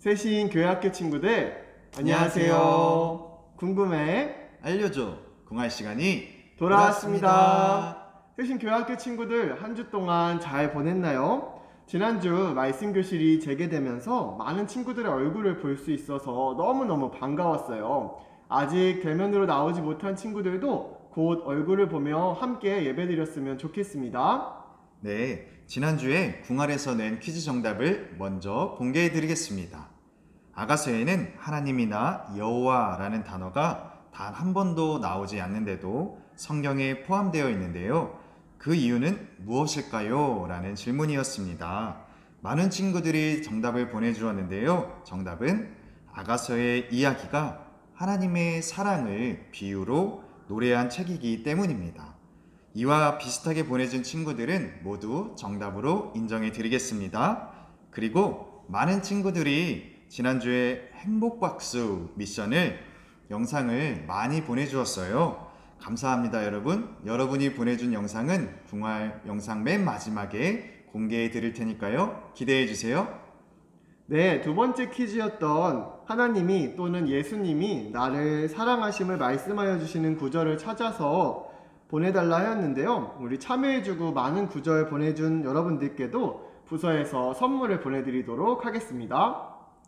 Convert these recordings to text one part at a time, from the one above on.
세신 교회학교 친구들 안녕하세요. 궁금해 알려줘. 궁할 시간이 돌아왔습니다. 세신 교회학교 친구들 한 주 동안 잘 보냈나요? 지난주 말씀 교실이 재개되면서 많은 친구들의 얼굴을 볼 수 있어서 너무너무 반가웠어요. 아직 대면으로 나오지 못한 친구들도 곧 얼굴을 보며 함께 예배드렸으면 좋겠습니다. 네, 지난주에 궁알에서 낸 퀴즈 정답을 먼저 공개해 드리겠습니다. 아가서에는 하나님이나 여호와라는 단어가 단 한 번도 나오지 않는데도 성경에 포함되어 있는데요. 그 이유는 무엇일까요? 라는 질문이었습니다. 많은 친구들이 정답을 보내주었는데요. 정답은 아가서의 이야기가 하나님의 사랑을 비유로 노래한 책이기 때문입니다. 이와 비슷하게 보내준 친구들은 모두 정답으로 인정해 드리겠습니다. 그리고 많은 친구들이 지난주에 행복박수 미션을 영상을 많이 보내주었어요. 감사합니다, 여러분. 여러분이 보내준 영상은 궁알 영상 맨 마지막에 공개해 드릴 테니까요. 기대해 주세요. 네, 두 번째 퀴즈였던 하나님이 또는 예수님이 나를 사랑하심을 말씀하여 주시는 구절을 찾아서 보내달라 하였는데요. 우리 참여해주고 많은 구절 보내준 여러분들께도 부서에서 선물을 보내드리도록 하겠습니다.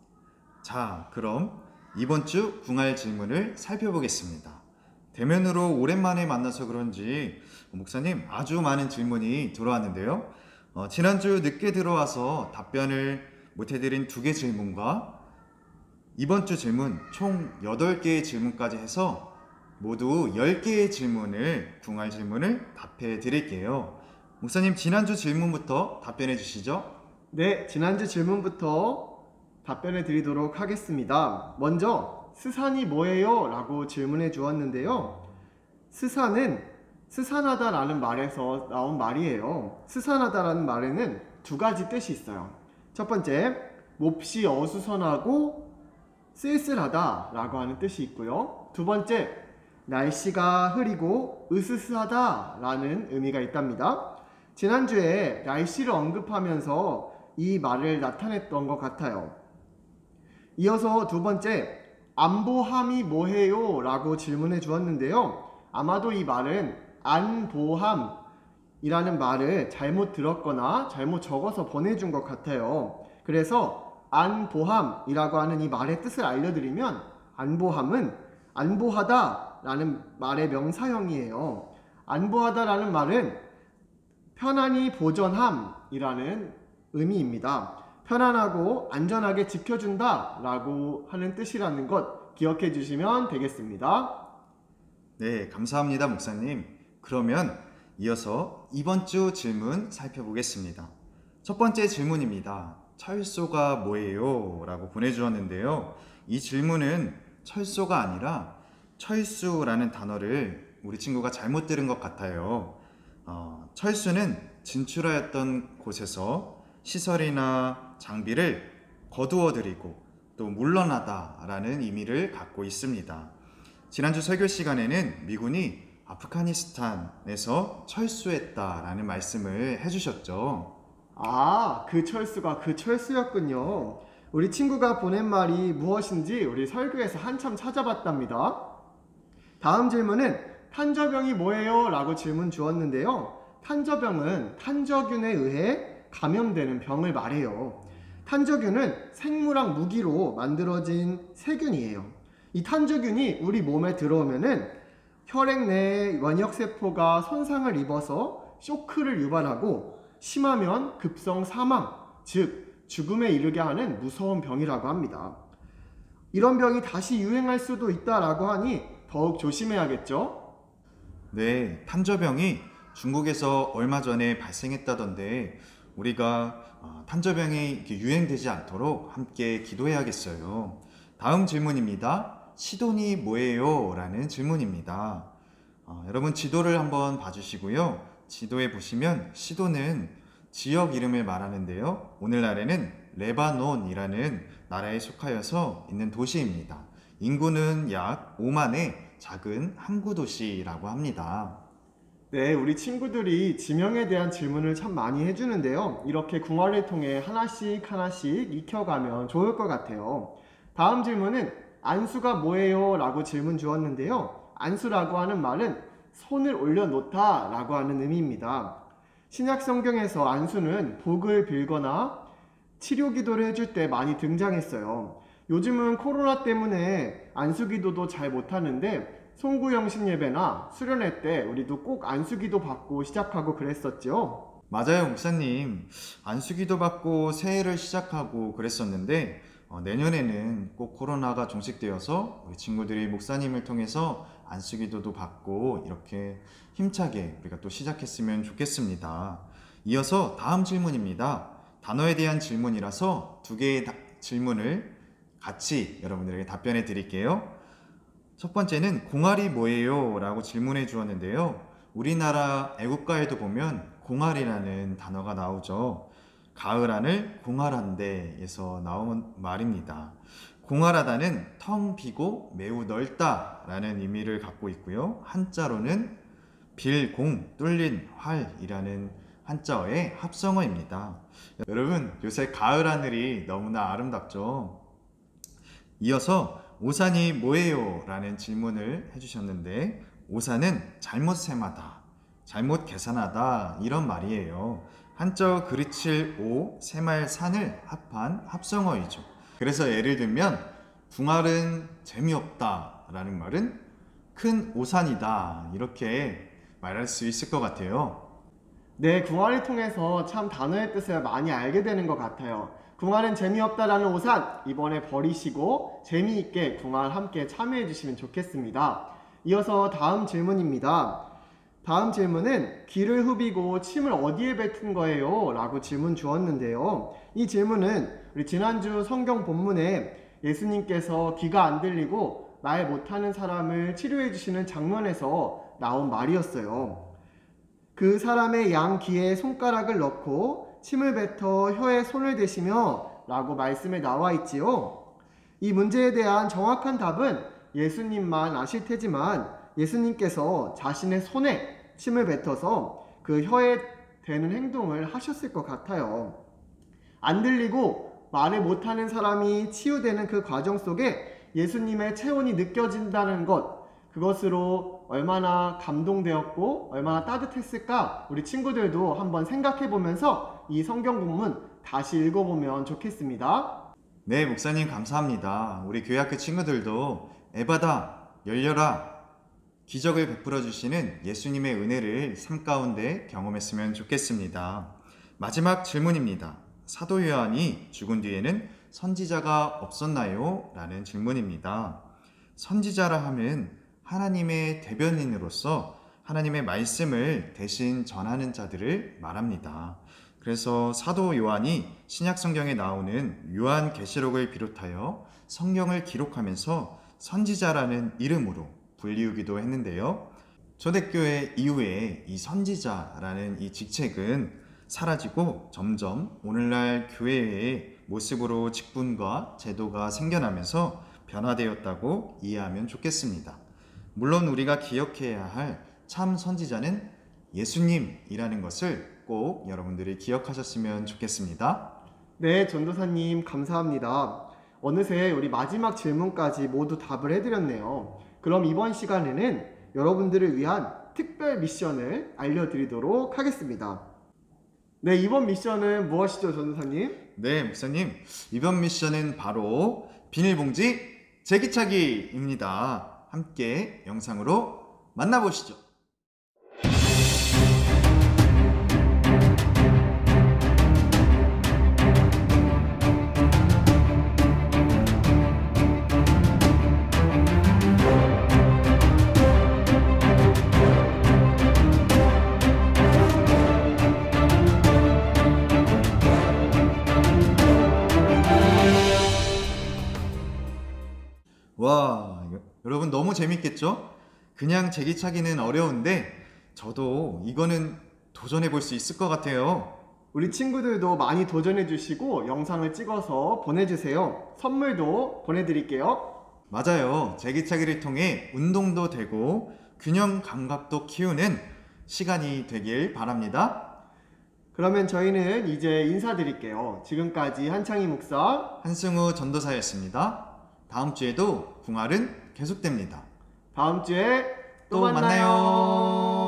자, 그럼 이번 주 궁알 질문을 살펴보겠습니다. 대면으로 오랜만에 만나서 그런지 목사님 아주 많은 질문이 들어왔는데요. 지난주 늦게 들어와서 답변을 못해드린 2개 질문과 이번 주 질문 총 8개의 질문까지 해서 모두 10개의 질문을 궁알 질문을 답해 드릴게요. 목사님 지난주 질문부터 답변해 주시죠. 네, 지난주 질문부터 답변해 드리도록 하겠습니다. 먼저 스산이 뭐예요? 라고 질문해 주었는데요. 스산은 스산하다라는 말에서 나온 말이에요. 스산하다라는 말에는 2가지 뜻이 있어요. 첫 번째, 몹시 어수선하고 쓸쓸하다 라고 하는 뜻이 있고요. 두 번째, 날씨가 흐리고 으스스하다 라는 의미가 있답니다. 지난주에 날씨를 언급하면서 이 말을 나타냈던 것 같아요. 이어서 두 번째, 안보함이 뭐해요? 라고 질문해 주었는데요. 아마도 이 말은 안보함이라는 말을 잘못 들었거나 잘못 적어서 보내준 것 같아요. 그래서 안보함이라고 하는 이 말의 뜻을 알려드리면, 안보함은 안보하다 라는 말의 명사형이에요. 안보하다 라는 말은 편안히 보전함이라는 의미입니다. 편안하고 안전하게 지켜준다 라고 하는 뜻이라는 것 기억해 주시면 되겠습니다. 네, 감사합니다, 목사님. 그러면 이어서 이번 주 질문 살펴보겠습니다. 첫 번째 질문입니다. 철소가 뭐예요? 라고 보내주었는데요. 이 질문은 철소가 아니라 철수라는 단어를 우리 친구가 잘못 들은 것 같아요. 철수는 진출하였던 곳에서 시설이나 장비를 거두어들이고 또 물러나다 라는 의미를 갖고 있습니다. 지난주 설교 시간에는 미군이 아프가니스탄에서 철수했다 라는 말씀을 해주셨죠. 아, 그 철수가 그 철수였군요. 우리 친구가 보낸 말이 무엇인지 우리 설교에서 한참 찾아봤답니다. 다음 질문은 탄저병이 뭐예요? 라고 질문 주었는데요. 탄저병은 탄저균에 의해 감염되는 병을 말해요. 탄저균은 생물학 무기로 만들어진 세균이에요. 이 탄저균이 우리 몸에 들어오면은 혈액 내의 원역세포가 손상을 입어서 쇼크를 유발하고 심하면 급성 사망, 즉 죽음에 이르게 하는 무서운 병이라고 합니다. 이런 병이 다시 유행할 수도 있다라고 하니 더욱 조심해야겠죠? 네, 탄저병이 중국에서 얼마 전에 발생했다던데 우리가 탄저병이 유행되지 않도록 함께 기도해야겠어요. 다음 질문입니다. 시돈이 뭐예요? 라는 질문입니다. 여러분 지도를 한번 봐주시고요. 지도에 보시면 시돈은 지역 이름을 말하는데요. 오늘날에는 레바논이라는 나라에 속하여서 있는 도시입니다. 인구는 약 5만의 작은 항구 도시라고 합니다. 네, 우리 친구들이 지명에 대한 질문을 참 많이 해주는데요. 이렇게 궁화를 통해 하나씩 하나씩 익혀가면 좋을 것 같아요. 다음 질문은 안수가 뭐예요? 라고 질문 주었는데요. 안수라고 하는 말은 손을 올려놓다 라고 하는 의미입니다. 신약 성경에서 안수는 복을 빌거나 치료 기도를 해줄 때 많이 등장했어요. 요즘은 코로나 때문에 안수 기도도 잘 못하는데 송구영신 예배나 수련회 때 우리도 꼭 안수기도 받고 시작하고 그랬었죠. 맞아요, 목사님. 안수기도 받고 새해를 시작하고 그랬었는데 내년에는 꼭 코로나가 종식되어서 우리 친구들이 목사님을 통해서 안수기도도 받고 이렇게 힘차게 우리가 또 시작했으면 좋겠습니다. 이어서 다음 질문입니다. 단어에 대한 질문이라서 두 개의 질문을 같이 여러분들에게 답변해 드릴게요. 첫 번째는 공알이 뭐예요? 라고 질문해 주었는데요. 우리나라 애국가에도 보면 공알이라는 단어가 나오죠. 가을 하늘 공알한데에서 나온 말입니다. 공알하다는 텅 비고 매우 넓다 라는 의미를 갖고 있고요. 한자로는 빌공 뚫린 활이라는 한자어의 합성어입니다. 여러분, 요새 가을 하늘이 너무나 아름답죠. 이어서 오산이 뭐예요? 라는 질문을 해주셨는데 오산은 잘못 셈하다, 잘못 계산하다 이런 말이에요. 한자어 그르칠 오, 셈할 산을 합한 합성어이죠. 그래서 예를 들면 궁알은 재미없다 라는 말은 큰 오산이다 이렇게 말할 수 있을 것 같아요. 네, 궁화를 통해서 참 단어의 뜻을 많이 알게 되는 것 같아요. 궁활은 재미없다라는 오산 이번에 버리시고 재미있게 궁활 함께 참여해 주시면 좋겠습니다. 이어서 다음 질문입니다. 다음 질문은 귀를 후비고 침을 어디에 뱉은 거예요? 라고 질문 주었는데요. 이 질문은 우리 지난주 성경 본문에 예수님께서 귀가 안 들리고 말 못하는 사람을 치료해 주시는 장면에서 나온 말이었어요. 그 사람의 양 귀에 손가락을 넣고 침을 뱉어 혀에 손을 대시며 라고 말씀에 나와 있지요. 이 문제에 대한 정확한 답은 예수님만 아실 테지만 예수님께서 자신의 손에 침을 뱉어서 그 혀에 대는 행동을 하셨을 것 같아요. 안 들리고 말을 못하는 사람이 치유되는 그 과정 속에 예수님의 체온이 느껴진다는 것, 그것으로 얼마나 감동되었고 얼마나 따뜻했을까 우리 친구들도 한번 생각해 보면서 이 성경 본문 다시 읽어보면 좋겠습니다. 네, 목사님 감사합니다. 우리 교회학교 친구들도 에바다, 열려라, 기적을 베풀어 주시는 예수님의 은혜를 삶 가운데 경험했으면 좋겠습니다. 마지막 질문입니다. 사도 요한이 죽은 뒤에는 선지자가 없었나요? 라는 질문입니다. 선지자라 하면 하나님의 대변인으로서 하나님의 말씀을 대신 전하는 자들을 말합니다. 그래서 사도 요한이 신약 성경에 나오는 요한계시록을 비롯하여 성경을 기록하면서 선지자라는 이름으로 불리우기도 했는데요. 초대교회 이후에 이 선지자라는 이 직책은 사라지고 점점 오늘날 교회의 모습으로 직분과 제도가 생겨나면서 변화되었다고 이해하면 좋겠습니다. 물론 우리가 기억해야 할 참 선지자는 예수님이라는 것을 꼭 여러분들이 기억하셨으면 좋겠습니다. 네, 전도사님 감사합니다. 어느새 우리 마지막 질문까지 모두 답을 해드렸네요. 그럼 이번 시간에는 여러분들을 위한 특별 미션을 알려드리도록 하겠습니다. 네, 이번 미션은 무엇이죠, 전도사님? 네, 목사님. 이번 미션은 바로 비닐봉지 제기차기입니다. 함께 영상으로 만나보시죠. 와, 여러분 너무 재밌겠죠? 그냥 제기차기는 어려운데 저도 이거는 도전해 볼 수 있을 것 같아요. 우리 친구들도 많이 도전해 주시고 영상을 찍어서 보내주세요. 선물도 보내드릴게요. 맞아요. 제기차기를 통해 운동도 되고 균형 감각도 키우는 시간이 되길 바랍니다. 그러면 저희는 이제 인사드릴게요. 지금까지 한창희 목사, 한승우 전도사였습니다. 다음 주에도 궁알은 계속됩니다. 다음 주에 또 또 만나요. 만나요.